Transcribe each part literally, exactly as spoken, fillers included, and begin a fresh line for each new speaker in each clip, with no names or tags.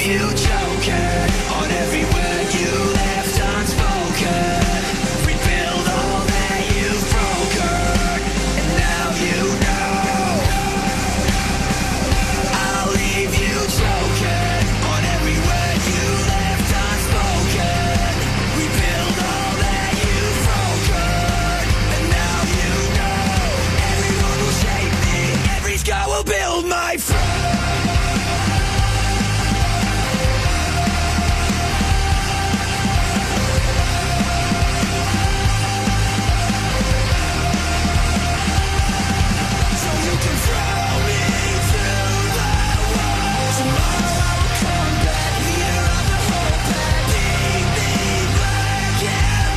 you choking on every word you left unspoken. Rebuild all that you've broken, and now you know. I'll leave you choking on every word you left unspoken. Rebuild all that you've broken, and now you know. Everyone will shape me, every scar will build my throne.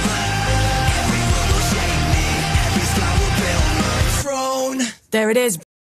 There it is.